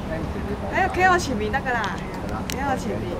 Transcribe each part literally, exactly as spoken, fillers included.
誒，企喺我前面得㗎啦，企喺我前面。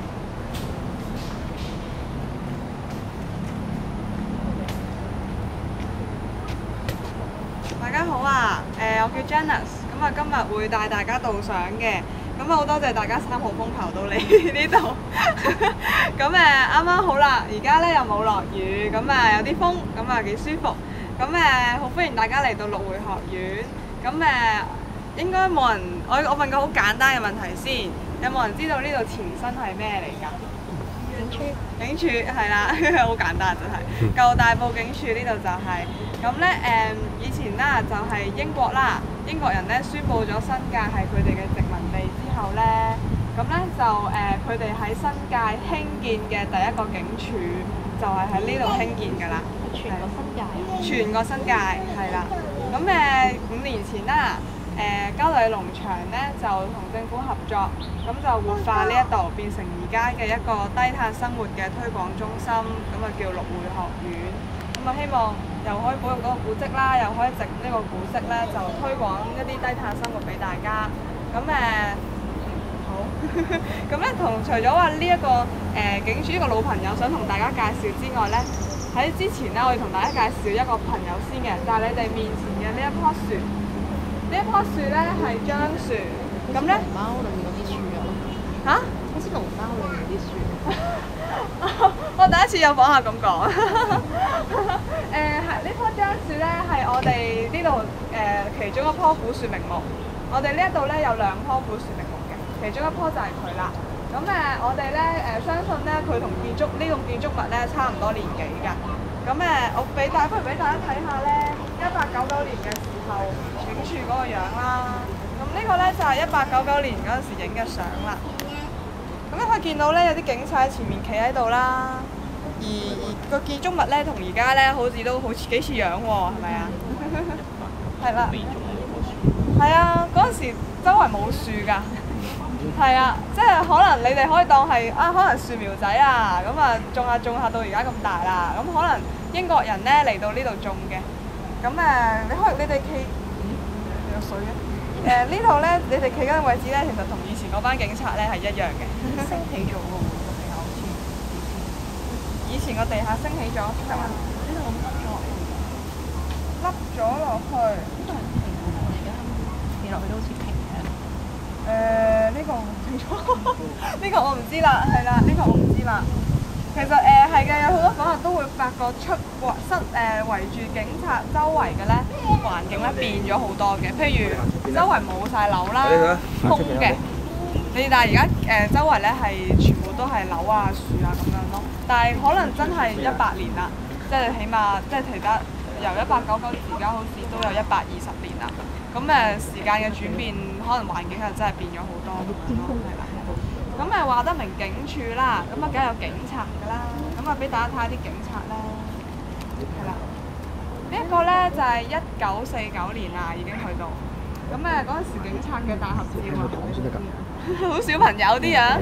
大家好啊，誒，我叫 Janice，咁啊今日會帶大家導賞嘅。咁啊好多謝大家三號風球到嚟呢度，咁誒啱啱好啦，而家咧又冇落雨，咁啊有啲風，咁啊幾舒服，咁誒好歡迎大家嚟到綠匯學院，咁誒應該冇人，我我問個好簡單嘅問題先，有冇人知道呢度前身係咩嚟㗎？警署，警署係啦，好簡單真係，舊大埔警署呢度就係、是，咁咧誒以前啦就係英國啦，英國人咧宣佈咗新界係佢哋嘅殖民地之後咧，咁咧就誒佢哋喺新界興建嘅第一個警署就係喺呢度興建㗎啦， 全個新界， 全個新界係啦，咁誒、呃、五年前啦。誒嘉里農場咧就同政府合作，咁就活化呢一度，變成而家嘅一個低碳生活嘅推廣中心，咁啊叫綠匯學院。咁啊希望又可以保育到個古蹟啦，又可以藉呢個古蹟咧就推廣一啲低碳生活俾大家。咁誒、呃、好，咁咧同除咗話呢一個誒、呃、警署呢個老朋友想同大家介紹之外咧，喺之前咧我要同大家介紹一個朋友先嘅，就係、是、你哋面前嘅呢一棵樹。呢一棵樹咧係樟樹，咁咧龍貓裏面嗰啲樹啊， 嚇？ 好似龍貓裏面嗰啲樹。 我第一次有訪客咁講。誒係呢棵樟樹咧係我哋呢度誒其中一棵古樹名木。我哋呢一度咧有兩棵古樹名木嘅，其中一棵就係佢啦。咁誒我哋咧誒相信咧佢同建築呢棟建築物咧差唔多年紀㗎。咁誒我俾大不如俾大家睇下咧，一八九九年嘅時候。警署嗰個樣啦，咁呢個咧就係一八九九年嗰陣時影嘅相啦。咁咧可以見到咧有啲警察喺前面企喺度啦，而而個建築物咧同而家咧好似都好似幾似樣喎，係咪啊？係啦，係啊，嗰陣時周圍冇樹㗎，係啊，即係可能你哋可以當係啊，可能樹苗仔啊，咁啊種下種下到而家咁大啦，咁可能英國人咧嚟到呢度種嘅，咁誒你可以你哋企。有水嘅，誒、呃、呢度咧，你哋企緊嘅位置咧，其實同以前嗰班警察咧係一樣嘅。 升起咗喎，個地下好似以前個地下升起咗，係嘛？ 呢度凹咗落去， 凹咗落去。 呢度係平嘅，我而家企落去都好似平嘅。 誒呢個我唔清楚，呢個我唔知啦，係啦，呢個我唔知啦。其實誒係嘅，有好多訪客都會發覺出圍室誒圍住警察周圍嘅咧環境咧變咗好多嘅，譬如周圍冇晒樓啦，空嘅。你但係而家誒周圍咧係全部都係樓啊樹啊咁樣咯，但係可能真係一百年啦，即係起碼即係其他由一八九九年而家好似都有一百二十年啦。咁誒時間嘅轉變，可能環境係真係變咗好多咁樣咯，係啦。咁誒話得明警署啦，咁啊梗係有警察㗎啦，咁啊俾大家睇下啲警察啦，係啦，呢一個咧就係一九四九年啦，已經去到，咁誒嗰陣時警察嘅大合照啊，好小朋友啲樣。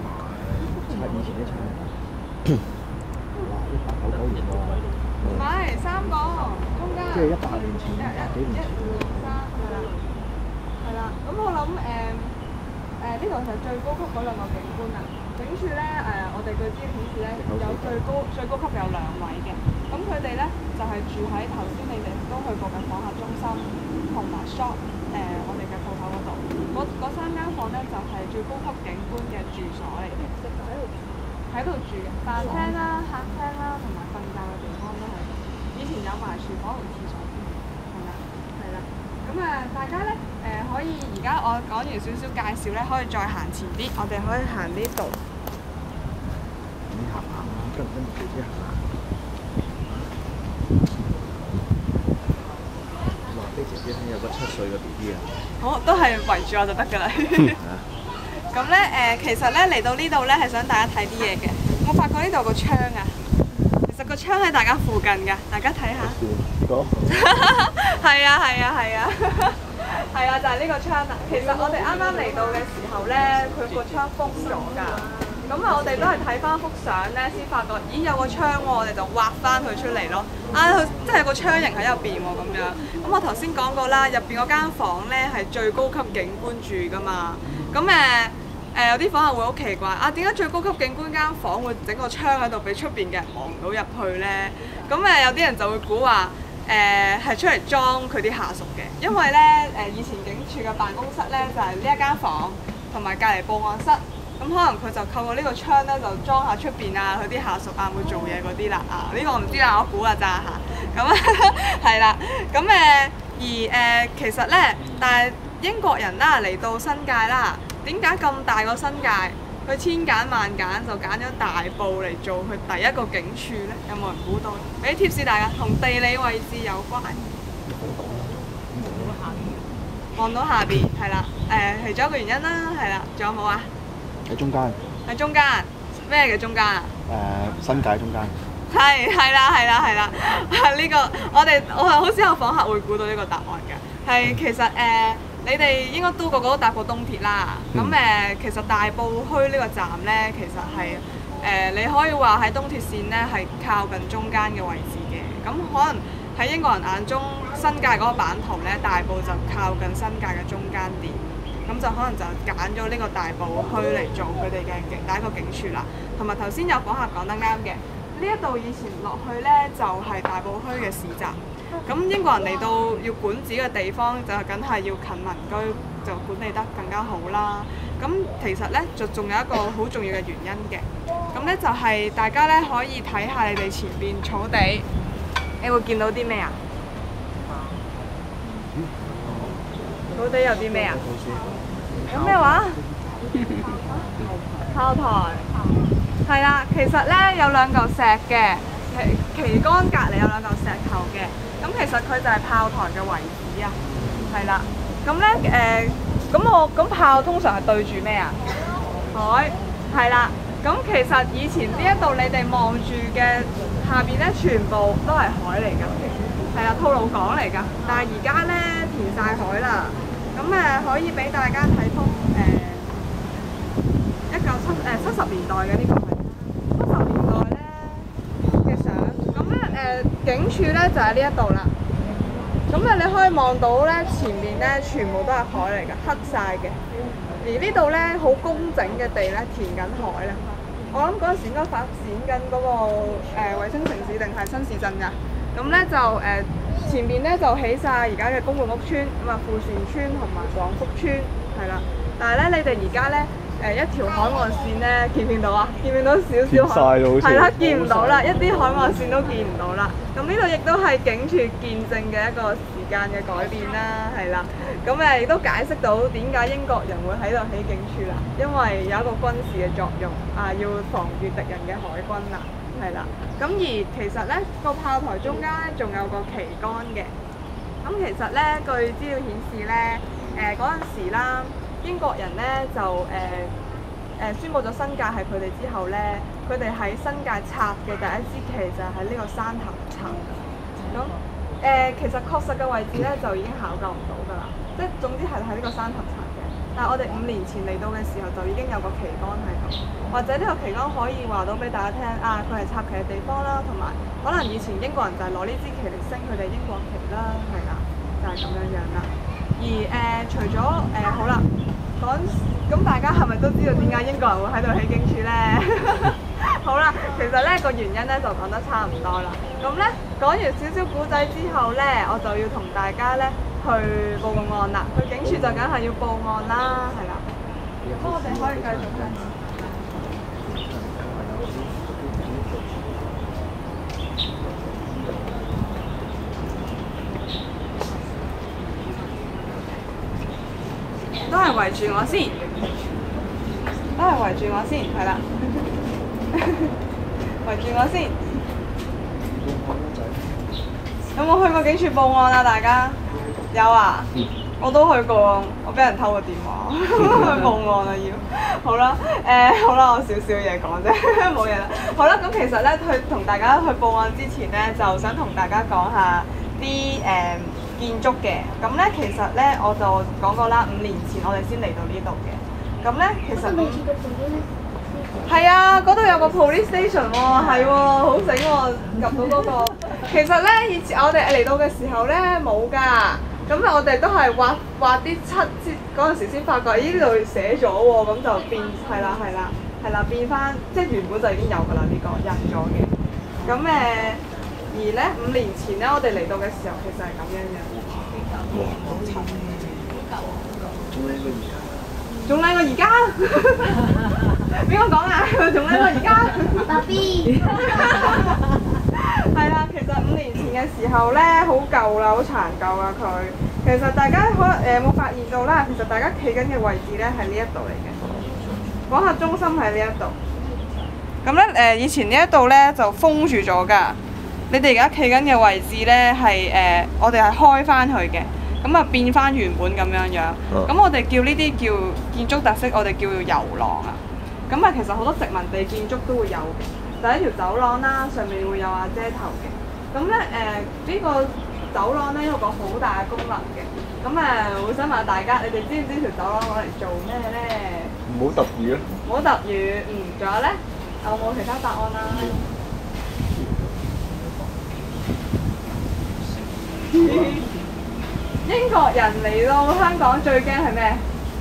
唔係三個，中間。即係一百年前，一、一、一、二、三，係啦，係啦，咁我諗誒。誒呢度就係最高級嗰兩個警官啦。警署咧誒、呃，我哋據資料顯示咧有最高最高級有兩位嘅。咁佢哋咧就係、是、住喺頭先你哋都去過嘅訪客中心同埋 shop 誒我哋嘅鋪頭嗰度。嗰三間房咧就係、是、最高級警官嘅住所嚟嘅。喺度住嘅，飯廳啦、客廳啦同埋瞓覺嘅地方都係。以前有埋廚房同廁所添，係啦，係啦。咁啊，大家咧〜誒、呃、可以，而家我講完少少介紹咧，可以再行前啲，我哋可以行呢度。 你行行啦，跟唔跟住姐姐行啊？話俾姐姐聽有個七歲嘅 B B 啊！ 好，都係圍住我就得㗎啦。咁咧誒，其實咧嚟到呢度咧係想大家睇啲嘢嘅。我發覺呢度有個窗啊，其實個窗喺大家附近㗎，大家睇下。係啊係啊係啊！係啊，就係、是、呢個窗啦。其實我哋啱啱嚟到嘅時候咧，佢個窗封咗㗎。 咁啊，我哋都係睇翻幅相咧，先發覺，咦有個窗喎，我哋就畫翻佢出嚟咯。啊，佢即係有個窗形喺入邊喎，咁樣。咁我頭先講過啦，入邊嗰間房咧係最高級景觀住噶嘛。咁誒誒有啲房客會好奇怪，啊點解最高級景觀間房會整個窗喺度俾出邊嘅人望到入去咧？咁誒有啲人就會估話誒係出嚟裝佢啲下屬嘅，因為咧誒以前警署嘅辦公室咧就係呢一間房同埋隔離報案室。咁可能佢就透過呢個窗咧，就裝下出邊啊，佢啲下屬啊會做嘢嗰啲啦啊！呢、這個我唔知啦，我估啊咋嚇。咁係啦，咁誒而誒、呃、其實咧，但係英國人啦嚟到新界啦，點解咁大個新界，佢千揀萬揀就揀咗大埔嚟做佢第一個警署咧？有冇人估到？俾啲貼士大家，同地理位置有關。望到下邊係啦，誒其中一個原因啦，係啦，仲有冇啊？ 喺中間。 喺中間，咩嘅中間啊？ 誒、呃，新界中間。 係係啦係啦係啦，係呢、這個我哋我係好少有訪客會估到呢個答案嘅。係其實誒、呃，你哋應該都個個都搭過東鐵啦。咁誒、呃，其實大埔墟呢個站咧，其實係誒、呃、你可以話喺東鐵線咧係靠近中間嘅位置嘅。咁可能喺英國人眼中，新界嗰個版圖咧，大埔就靠近新界嘅中間點。咁就可能就揀咗呢個大埔墟嚟做佢哋嘅警第一個警署啦。同埋頭先有訪客講得啱嘅，呢一度以前落去呢，就係、是、大埔墟嘅市集。咁英國人嚟到要管治嘅地方，就梗係要近民居，就管理得更加好啦。咁其實呢，就仲有一個好重要嘅原因嘅。咁呢，就係、是、大家呢可以睇下你哋前邊草地，你會見到啲咩啊？草地有啲咩啊？有咩話？炮台係啦，其實咧有兩嚿石嘅，旗旗杆隔離有兩嚿石頭嘅，咁其實佢就係炮台嘅遺址啊，係啦。咁咧誒，咁、呃、我咁炮通常係對住咩啊？海係啦。咁其實以前呢一度你哋望住嘅下邊咧，全部都係海嚟㗎，係啦，吐露港嚟㗎。但係而家咧填晒海啦。咁誒、呃、可以俾大家睇幅誒一九七誒七十年代嘅呢個係七十年代咧嘅相。咁咧誒警署咧就喺呢一度啦。咁誒你可以望到咧前面咧全部都係海嚟㗎，黑晒嘅。而呢度咧好工整嘅地咧填緊海啦。我諗嗰陣時應該發展緊嗰、那個誒衛、呃、星城市定係新市鎮㗎。咁咧就誒。呃前面咧就起晒而家嘅公共屋邨，咁啊富善邨同埋廣福邨係啦。但係咧，你哋而家咧誒一條海岸線咧，見唔見到啊？見唔見到少少海？係啦，見唔到啦，一啲海岸線都見唔到啦。咁呢度亦都係警署見證嘅一個時間嘅改變啦，係啦。咁誒亦都解釋到點解英國人會喺度起警署啦，因為有一個軍事嘅作用啊，要防禦敵人嘅海軍啦。係啦，咁而其實咧個炮台中間咧仲有個旗杆嘅。咁其實咧據資料顯示咧，誒嗰陣時啦，英國人咧就誒誒、呃呃、宣佈咗新界係佢哋之後咧，佢哋喺新界插嘅第一支旗就係喺呢個山頭插。咁誒、呃、其實確實嘅位置咧就已經考究唔到㗎啦，即係總之係喺呢個山頭插嘅。但係我哋五年前嚟到嘅時候就已經有個旗杆喺度，或者呢個旗杆可以話到俾大家聽啊，佢係插旗嘅地方啦，同埋可能以前英國人就係攞呢支旗嚟升佢哋英國旗啦，係啦，就係、是、咁樣樣啦。而誒、呃、除咗誒、呃、好啦，講咁大家係咪都知道點解英國人會喺度起警署咧？好啦，其實咧個原因咧就講得差唔多啦。咁咧講完少少古仔之後咧，我就要同大家咧去報個案啦。去警署就梗係要報案啦，係啦。咁我哋可以繼續嘅。都係圍住我先，都係圍住我先，係啦。圍住我先。有冇去過警署報案啊？大家有啊？嗯、我都去過，我俾人偷個電話，去報案啊要。好啦，誒、呃、好啦，我少少嘢講啫，冇嘢啦。好啦，咁其實咧，去同大家去報案之前咧，就想同大家講下啲誒、呃、建築嘅。咁咧，其實咧，我就講過啦，五年前我哋先嚟到呢度嘅。咁咧，其實係啊，嗰度有個 police station 喎，係喎，好醒喎，入到嗰個。其實咧，以前我哋嚟到嘅時候咧冇㗎，咁我哋都係畫畫啲漆先，嗰陣時先發覺，咦呢度寫咗喎，咁就變係啦係啦係啦變翻，即係原本就已經有㗎啦呢個印咗嘅。咁誒，而咧五年前咧我哋嚟到嘅時候，其實係咁樣嘅。 哇！好慘，仲靚過而家。 仲靚過而家？邊個講啊？仲靚過而家？ 爸 B 係啦，其實五年前嘅時候咧，好舊啦，好殘舊啦佢。其實大家可能誒有冇發現到啦？其實大家企緊嘅位置咧係呢一度嚟嘅，講下中心喺呢一度。咁咧誒，以前呢一度咧就封住咗㗎。你哋而家企緊嘅位置咧係誒，我哋係開翻去嘅。咁啊變翻原本咁樣樣，咁、嗯、我哋叫呢啲叫建築特色，我哋叫做遊廊啊。咁啊，其實好多殖民地建築都會有嘅，就係一條走廊啦，上面會有瓦遮頭嘅。咁咧誒，呢、呃呢個走廊咧有個好大嘅功能嘅。咁誒，會想問下大家，你哋知唔知條走廊攞嚟做咩咧？ 唔好揼雨咯。 唔好揼雨，嗯，仲有咧，有冇其他答案啦？英國人嚟到香港最驚係咩？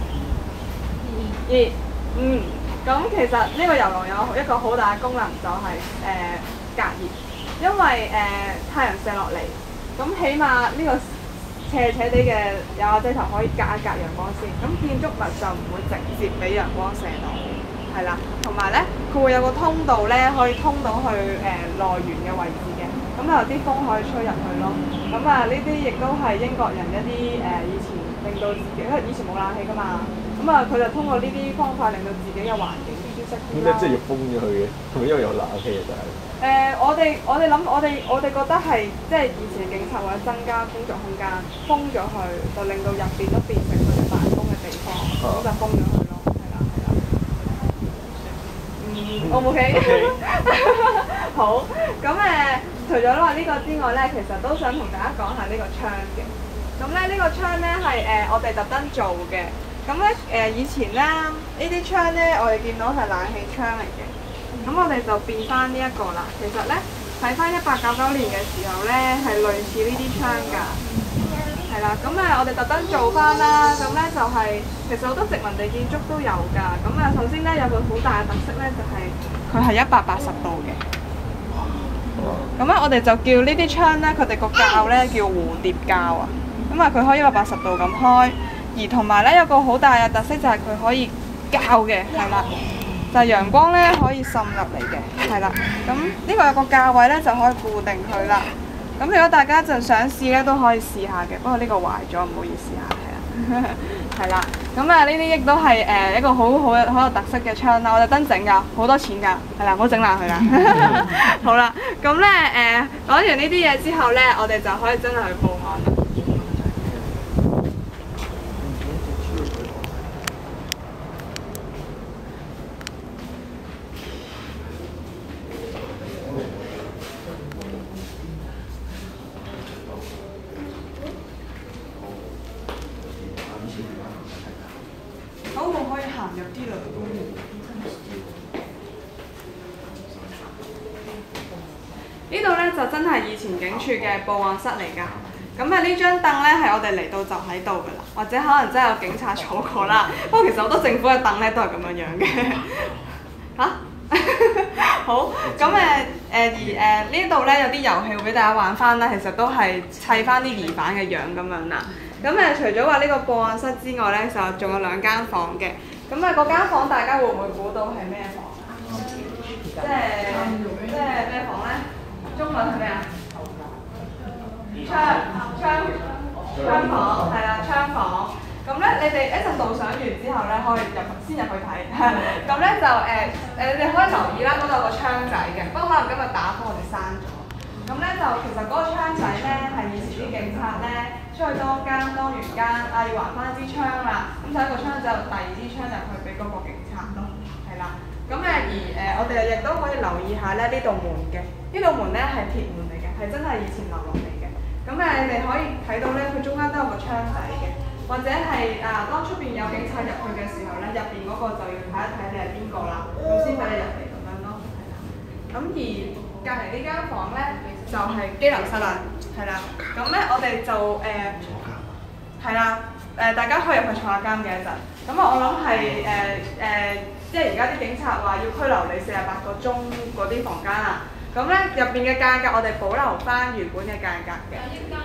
熱。嗯，咁其實呢個遊廊有一個好大嘅功能，就係、是、誒、呃、隔熱，因為誒、呃、太陽射落嚟，咁起碼呢個斜斜地嘅有瓦遮頭可以隔一隔陽光先，咁建築物就唔會直接俾陽光射到，係啦，同埋咧佢會有個通道咧，可以通到去誒、呃、內園嘅位置嘅。咁有啲風可以吹入去咯，咁啊呢啲亦都係英國人一啲誒、呃、以前令到自己，因為以前冇冷氣噶嘛，咁啊佢就通過呢啲方法令到自己嘅環境舒適啲啦。 點解即係要封咗佢嘅？係咪因為有冷氣啊？就係、 呃。誒，我哋我哋諗，我哋我哋覺得係即係以前嘅警察為咗增加工作空間，封咗佢，就令到入邊都變成佢哋辦公嘅地方，咁、啊、就封咗佢咯，係啦係啦。嗯，O 唔 OK？好，咁誒。除咗話呢個之外咧，其實都想同大家講下呢個窗嘅。咁咧呢個窗咧係誒我哋特登做嘅。咁咧誒以前咧呢啲窗咧，我哋見到係冷氣窗嚟嘅。咁我哋就變翻呢一個啦。其實咧睇翻一八九九年嘅時候咧，係類似呢啲窗㗎。係啦，咁誒我哋特登做翻啦。咁咧就係、是、其實好多殖民地建築都有㗎。咁啊首先咧有個好大嘅特色咧，就係佢係一百八十度嘅。咁咧，我哋就叫呢啲窗咧，佢哋個鉸咧叫蝴蝶鉸啊。咁啊，佢可以一百八十度咁開，而同埋咧有個好大嘅特色就係佢可以校嘅，係啦，就係、是、陽光咧可以滲入嚟嘅，係啦。咁呢個有個鉸位咧就可以固定佢啦。咁如果大家就想試咧，都可以試下嘅。不過呢個壞咗，唔好意思啊，係啊，係啦。咁啊，呢啲亦都係誒一個好好好有特色嘅窗啦。我特登整㗎，好多錢㗎，係啦，唔好整爛佢啦。好啦，咁咧誒講完呢啲嘢之後咧，我哋就可以真係去報案啦。好，我可以行入啲啦。呢度咧就真係以前警署嘅報案室嚟㗎。咁啊呢張凳咧係我哋嚟到就喺度㗎啦，或者可能真係有警察坐過啦。不過其實好多政府嘅凳咧都係咁樣樣嘅。嚇、啊？好，咁誒誒而誒、呃、呢度咧有啲遊戲會俾大家玩翻啦，其實都係砌翻啲疑犯嘅樣咁樣啦。咁誒、呃、除咗話呢個報案室之外咧，就仲有兩間房嘅。咁啊嗰間房大家會唔會估到係咩房啊？即係即係咩房咧？中文係咩啊？窗窗窗房係啦，窗房。咁咧，你哋一陣導賞完之後咧，可以入先入去睇。咁咧就誒誒、呃，你哋可以留意啦，嗰度有個窗仔嘅。不過可能今日打風，我哋閂咗。咁咧就其實嗰個窗仔咧係以前啲警察咧出去當更當完更啊，要還翻支槍啦。咁就一個窗仔，第二支槍入去俾嗰個警察咯。係啦。咁誒而誒、呃，我哋亦都可以留意下咧呢道門嘅。呢道門咧係鐵門嚟嘅，係真係以前留落嚟嘅。咁誒，你哋可以睇到咧，佢中間都有個窗仔嘅。咁或者係啊，當出邊有警察入去嘅時候咧，入邊嗰個就要睇一睇你係邊個啦，咁先俾你入嚟咁樣咯，係啦。咁而隔離呢間房咧就係、是、機能室啦，係啦。咁咧我哋就誒係啦，誒大家可以入去坐下監嘅一陣。咁啊，我諗係誒誒，即係而家啲警察話要拘留你四十八個鐘嗰啲房間啦。咁咧入邊嘅間隔我哋保留翻原本嘅間隔嘅。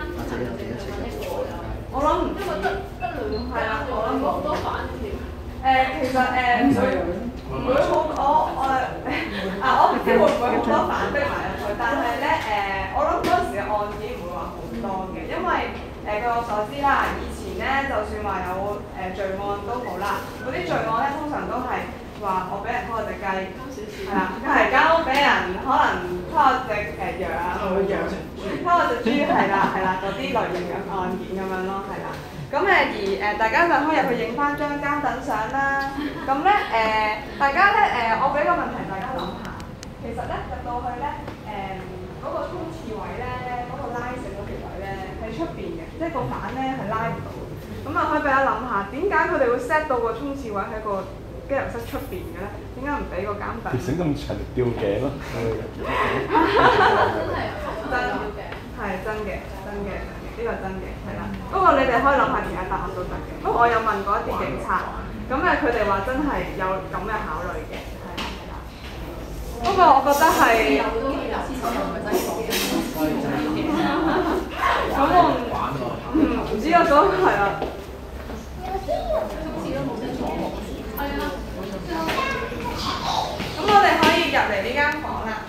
我諗唔知，係啦，我諗好多反調。誒，其實誒唔會唔會好，我我啊，我唔知會唔會好多反逼埋入去，但係咧誒，我諗嗰陣時嘅案件唔會話好多嘅，因為誒據我所知啦，以前咧就算話有誒罪案都好啦，嗰啲罪案咧通常都係話我俾人偷咗隻雞，係啦，係間屋俾人可能偷咗隻誒羊啊，羊偷咗隻豬，係啦係啦嗰啲類型嘅案件咁樣咯，係啦。咁誒而誒、呃、大家就可以入去影翻張監等相啦。咁咧誒大家咧誒、呃，我俾個問題大家諗下，其實咧入到去咧誒嗰個衝刺位咧，嗰、那個拉繩嗰條位咧喺出邊嘅，即係個反咧係拉唔到。咁啊可以俾大家諗下，點解佢哋會 set 到個衝刺位喺個機能室出邊嘅咧？點解唔俾個監等？ 條繩咁長，吊頸咯。 真嘅，係真嘅，真嘅。呢個真嘅，係啦。不過你哋可以諗下其他答案都得嘅。不過我有問過一啲警察，咁誒佢哋話真係有咁嘅考慮嘅，係啦。不過我覺得係，咁我唔唔知啊，咁係啊。咁我哋可以入嚟呢間房啦。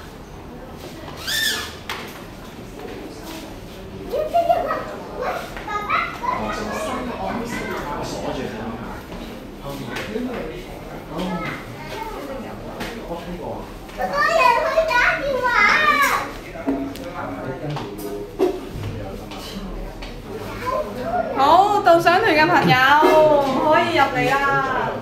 好，導賞團嘅朋友可以入嚟啦。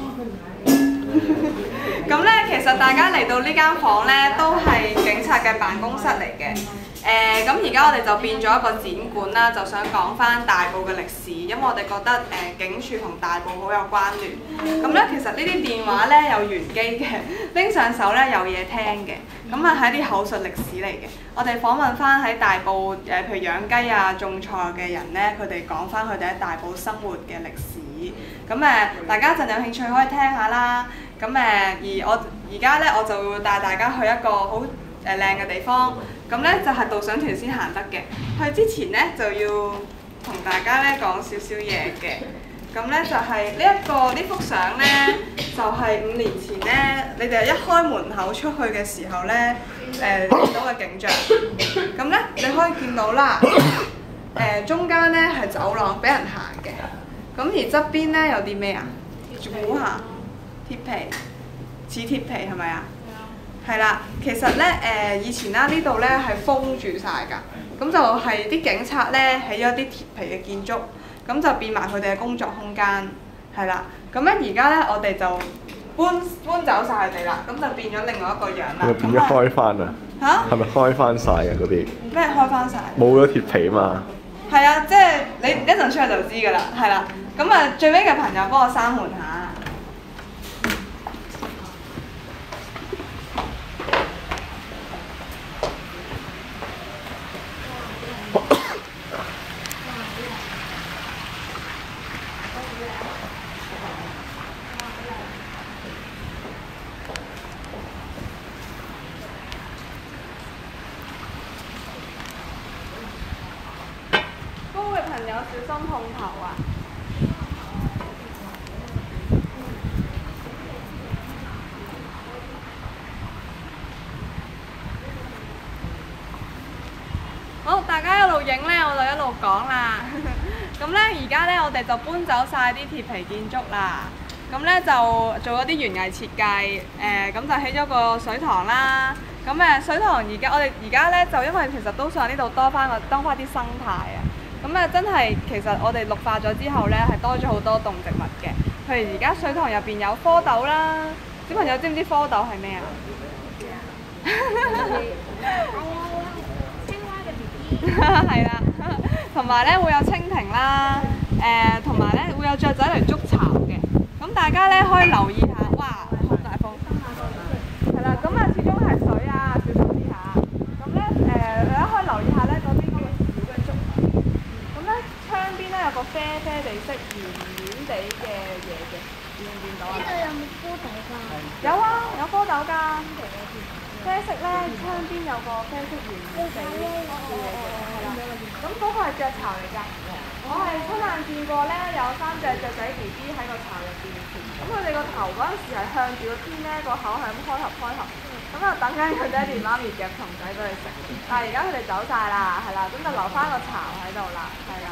咁咧，其實大家嚟到呢間房咧，都係警察嘅辦公室嚟嘅。誒，咁而家我哋就變咗一個展館啦，就想講翻大埔嘅歷史，因為我哋覺得誒、呃、警署同大埔好有關聯。咁咧，其實呢啲電話咧有玄機嘅，拎上手咧有嘢聽嘅。咁啊係一啲口述歷史嚟嘅。我哋訪問翻喺大埔誒、呃，譬如養雞啊、種菜嘅人咧，佢哋講翻佢哋喺大埔生活嘅歷史。咁誒、呃，大家陣有興趣可以聽下啦。咁誒、呃，而我而家咧我就會帶大家去一個好誒靚嘅地方。咁咧就係導賞團先行得嘅。去之前咧就要同大家咧講少少嘢嘅。咁咧就係呢一個呢幅相咧，就係、是、五年前咧，你哋一開門口出去嘅時候咧，誒、呃、見到嘅景象。咁咧你可以見到啦，誒、呃、中間咧係走廊俾人行嘅。咁而側邊咧有啲咩啊？估下，鐵皮，似鐵皮係咪啊？係啦，其實咧誒、呃、以前啦呢度咧係封住晒㗎，咁就係啲警察咧起咗啲鐵皮嘅建築，咁就變埋佢哋嘅工作空間，係啦。咁咧而家咧我哋就搬搬走晒佢哋啦，咁就變咗另外一個樣啦。 係咪變咗開翻啊？嚇？係咪開翻晒啊？嗰啲咩開翻晒？ 冇咗鐵皮嘛？係啊，即係你一陣出去就知㗎啦，係啦。咁啊最尾嘅朋友幫我閂門下。朋友小心碰頭啊！好，大家一路影咧，我就一路講啦。咁咧，而家咧，我哋就搬走晒啲鐵皮建築啦。咁咧就做咗啲園藝設計，誒、呃、咁就起咗個水塘啦。咁誒水塘而家我哋而家咧就因為其實都想呢度多翻個多翻啲生態啊。咁啊，真係其實我哋綠化咗之後咧，係多咗好多動植物嘅。譬如而家水塘入邊有蝌蚪啦，小朋友知唔知蝌蚪係咩啊？青蛙嘅 B B。係啦，同埋咧會有蜻蜓啦，誒、 誒同埋咧會有雀仔嚟築巢嘅。咁大家咧可以留意下，哇，好大風，係啦，咁啊始終係水啊，小心啲下。咁咧誒大家可以留意下咧嗰邊嗰個小嘅竹林。咁咧窗邊咧有個啡啡地色、圓圓地嘅嘢嘅，見唔見到啊？ 呢度有冇蝌蚪㗎？ 有啊，有蝌蚪㗎。啡色咧，窗邊有個啡色圓圓地嘅嘢嘅，係啦。咁嗰個係雀巢嚟㗎。我係親眼見過咧，有三隻雀仔 B B 喺個巢入邊。咁佢哋個頭嗰陣時係向住個天咧，個口係咁開合開合。咁啊等緊佢爹哋媽咪夾蟲仔俾佢食。但係而家佢哋走晒啦，係啦，咁就留翻個巢喺度啦，係啦。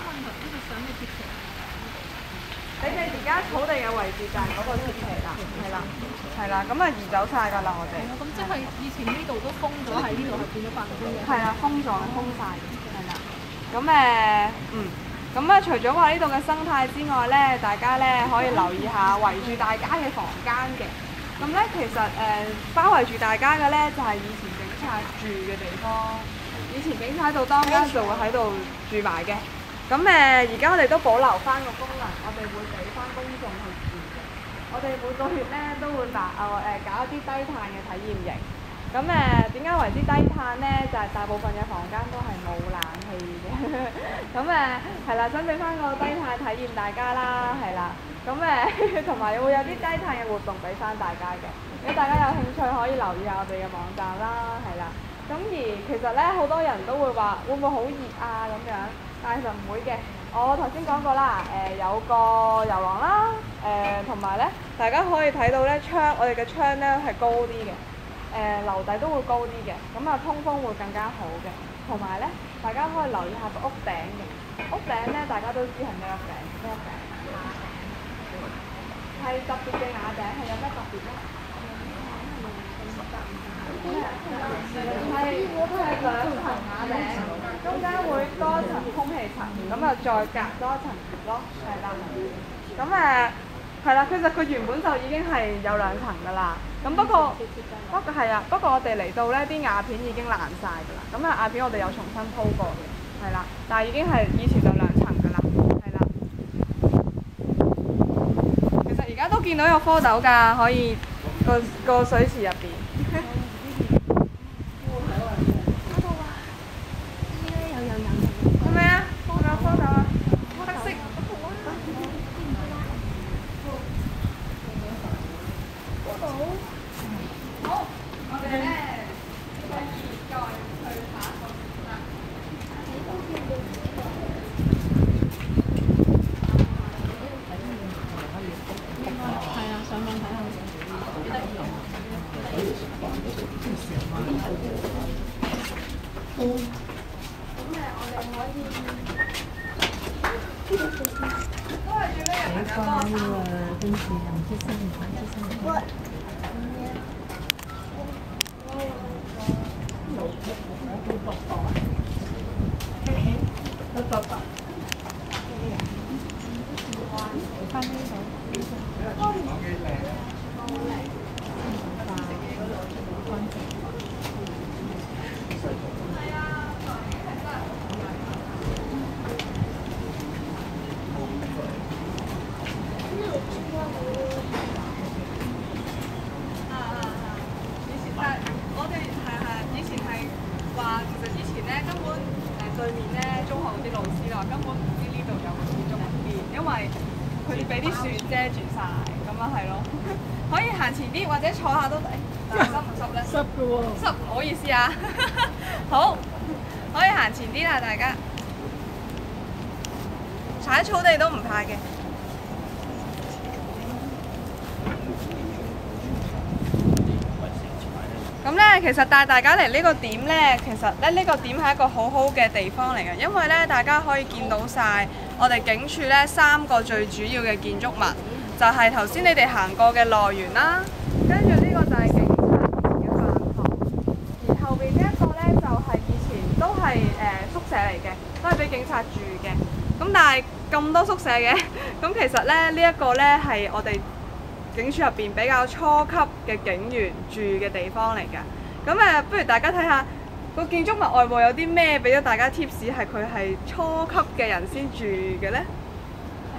你哋而家草地嘅位置就係嗰個鐵皮啦，係啦，係啦，咁啊移走晒㗎啦，我哋。 咁即係以前呢度都封咗，喺呢度係變咗辦公嘅。 係啦，封咗，封晒嘅，係啦。咁誒，嗯，咁啊，除咗話呢度嘅生態之外咧，大家咧可以留意下圍住大家嘅房間嘅。咁咧其實誒、呃、包圍住大家嘅咧就係、是、以前警察住嘅地方。以前警察喺度當間就會喺度住埋嘅。咁誒，而家我哋都保留翻個功能，我哋會俾翻公眾去住嘅。我哋每個月咧都會辦誒誒搞一啲低碳嘅體驗營。咁誒點解為之低碳咧？就係、是、大部分嘅房間都係冇冷氣嘅。咁誒係啦，想俾翻個低碳體驗大家啦，係啦。咁誒同埋會有啲低碳嘅活動俾翻大家嘅。如果大家有興趣，可以留意下我哋嘅網站啦，係啦。咁而其實咧，好多人都會話會唔會好熱啊咁樣？但係其實唔會嘅，我頭先講過啦，誒、呃、有個遊廊啦，誒同埋咧，大家可以睇到咧窗，我哋嘅窗咧係高啲嘅，誒、呃、樓底都會高啲嘅，咁啊通風會更加好嘅，同埋咧大家可以留意下個屋頂嘅，屋頂咧大家都知係咩屋頂？咩屋頂？瓦頂，係特別嘅瓦頂，係有咩特別咧？係係兩層瓦頂，中間會多層空氣層，咁啊再隔多一層咯，係啦。咁誒係啦，其實佢原本就已經係有兩層噶啦。咁不過不過係啊，不過我哋嚟到咧啲瓦片已經爛晒噶啦。咁啊瓦片我哋有重新鋪過嘅，係啦，但係已經係以前就兩層噶啦，係啦。其實而家都見到有蝌蚪㗎，可以個個水池入邊。係咪啊？有冇蝌蚪啊？黑色。好，我哋咧可以再去下一個啦。 係啊，上網睇下，幾得意啊！ 嗯。 咁誒，我哋可以都係最尾入嚟嘅多衫。 跟住又唔知新唔新新我。 翻呢度。 對面咧，中學嗰啲老師咧話根本唔知呢度有個建築物邊，因為佢俾啲樹遮住晒，咁啊係咯。可以行前啲或者坐下都得，但係濕唔濕咧？ 濕嘅喎。 濕，唔好意思啊。好，可以行前啲啦，大家。踩草地都唔怕嘅。咁咧，其實帶大家嚟呢個點咧，其實咧呢個點係一個好好嘅地方嚟嘅，因為咧大家可以見到晒我哋警署咧三個最主要嘅建築物，就係頭先你哋行過嘅樂園啦，跟住呢個就係警察嘅飯堂，而後邊呢一個咧就係以前都係誒、呃、宿舍嚟嘅，都係俾警察住嘅。咁但係咁多宿舍嘅，咁其實咧呢一個咧係我哋警署入邊比較初級嘅警員住嘅地方嚟㗎，咁誒，不如大家睇下個建築物外部有啲咩俾咗大家 tips，係佢係初級嘅人先住嘅呢？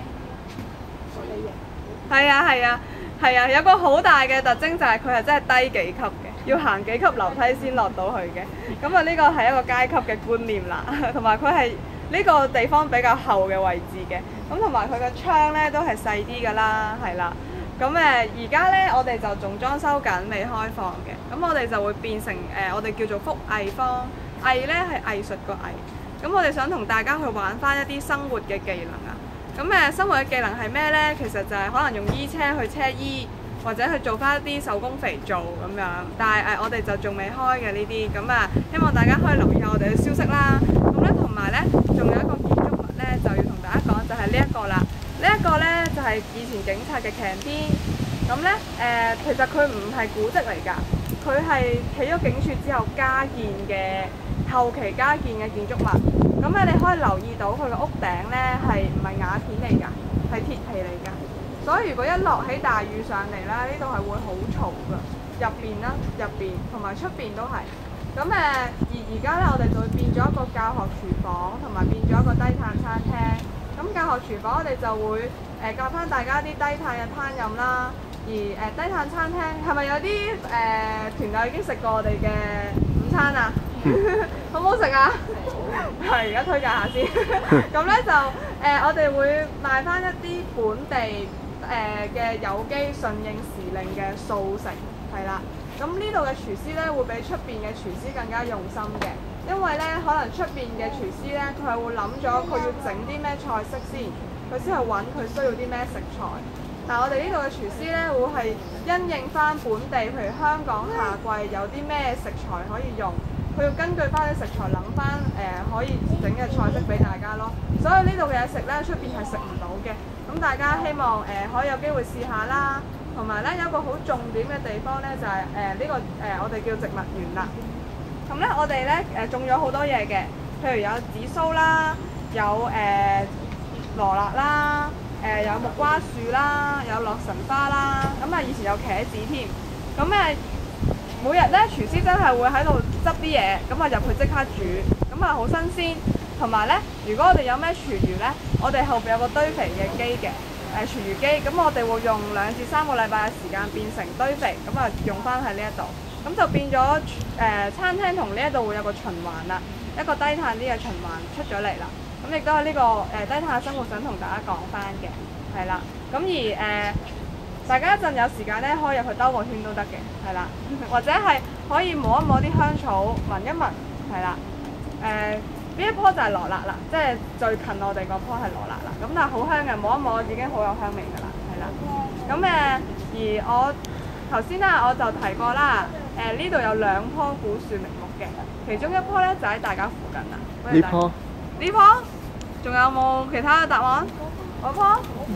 係啊係啊係啊，有個好大嘅特徵就係佢係真係低幾級嘅，要行幾級樓梯先落到去嘅。咁啊呢個係一個階級嘅觀念啦，同埋佢係呢個地方比較後嘅位置嘅。咁同埋佢嘅窗咧都係細啲㗎啦，係啦。咁誒而家咧我哋就仲裝修緊，未開放嘅。咁我哋就會變成誒、呃、我哋叫做福藝坊，藝咧係藝術個藝。咁我哋想同大家去玩翻一啲生活嘅技能啊。咁誒生活嘅技能係咩呢？其實就係可能用衣車去車衣，或者去做翻一啲手工肥皂咁樣。但係誒、呃、我哋就仲未開嘅呢啲，咁啊希望大家可以留意下我哋嘅消息啦。咁咧同埋呢，仲有一個建築物呢，就要同大家講，就係呢一個啦。呢、這、一個呢，就係、是、以前警察嘅 canteen。咁呢，誒、呃，其實佢唔係古蹟嚟㗎，佢係起咗警署之後加建嘅後期加建嘅建築物。咁咧，你可以留意到佢個屋頂咧係唔係瓦片嚟㗎，係鐵皮嚟㗎。所以如果一落起大雨上嚟啦，呢度係會好嘈㗎。入邊啦，入邊同埋出邊都係。咁誒，而而家咧，我哋就會變咗一個教學廚房，同埋變咗一個低碳餐廳。咁教學廚房我哋就會誒、呃、教翻大家啲低碳嘅烹飲啦。而誒、呃、低碳餐廳係咪有啲誒、呃、團友已經食過我哋嘅午餐啊？好唔好食啊？係，而家推介下先。咁咧就誒、呃，我哋會賣翻一啲本地誒嘅、呃、有機順應時令嘅素食，係啦。咁呢度嘅廚師咧會比出邊嘅廚師更加用心嘅，因為咧可能出邊嘅廚師咧佢係會諗咗佢要整啲咩菜式先，佢先去揾佢需要啲咩食材。但係我哋呢度嘅廚師咧會係因應翻本地，譬如香港夏季有啲咩食材可以用。佢要根據翻啲食材諗翻誒可以整嘅菜式俾大家咯，所以呢度嘅嘢食咧出邊係食唔到嘅，咁大家希望誒、呃、可以有機會試下啦，同埋咧有一個好重點嘅地方咧就係誒呢個誒、呃、我哋叫植物園啦，咁咧我哋咧誒種咗好多嘢嘅，譬如有紫蘇啦，有誒、呃、羅勒啦，誒、呃、有木瓜樹啦，有洛神花啦，咁啊以前有茄子添，咁誒。每日咧，廚師真係會喺度執啲嘢，咁啊入去即刻煮，咁啊好新鮮。同埋咧，如果我哋有咩廚餘咧，我哋後邊有個堆肥嘅機嘅，誒、呃、廚餘機，咁我哋會用兩至三個禮拜嘅時間變成堆肥，咁啊用翻喺呢一度，咁就變咗誒、呃、餐廳同呢一度會有個循環啦，一個低碳啲嘅循環出咗嚟啦。咁亦都係呢個誒、呃、低碳嘅生活想同大家講翻嘅，係啦。咁而誒。呃大家一陣有時間咧，可以入去兜個圈都得嘅，係啦，或者係可以摸一摸啲香草，聞一聞，係啦。誒、呃，呢一棵就係羅勒啦，即係最近我哋嗰棵係羅勒啦。咁但係好香嘅，摸一摸已經好有香味㗎啦，係啦。咁誒、呃，而我頭先啦，我就提過啦，誒呢度有兩棵古樹名木嘅，其中一棵咧就喺大家附近啦。 呢棵？ 呢棵？仲有冇其他嘅答案？嗰棵？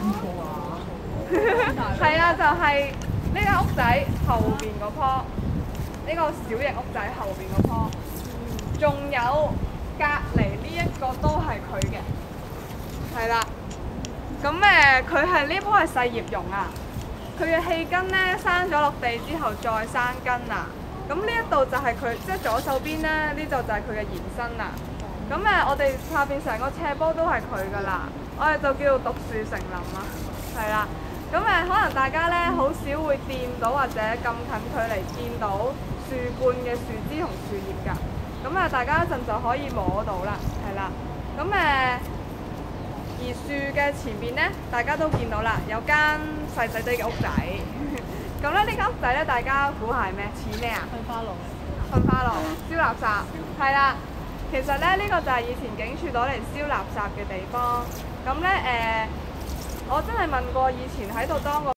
係啊，就係、是、呢間屋仔後邊嗰棵，呢、這個小型屋仔後邊嗰棵，仲有隔離呢一個都係佢嘅，係啦。咁誒，佢係呢棵係細葉榕啊，佢嘅氣根咧生咗落地之後再生根啊。咁呢一度就係佢，即係左手邊咧，呢度就係佢嘅延伸啊。咁誒，我哋下邊成個斜坡都係佢噶啦，我哋就叫做獨樹成林啊，係啦。咁誒，可能大家咧好少會掂到或者咁近距離見到樹冠嘅樹枝同樹葉㗎。咁啊，大家一陣就可以摸到啦，係啦。咁誒，而樹嘅前邊咧，大家都見到啦，有間細細啲嘅屋仔。咁咧，呢間屋仔咧，大家估係咩？似咩啊？ 噴花爐。 噴花爐，燒垃圾，係啦。其實咧，呢、這個就係以前警署攞嚟燒垃圾嘅地方。咁咧誒。呃我真係問過以前喺度當過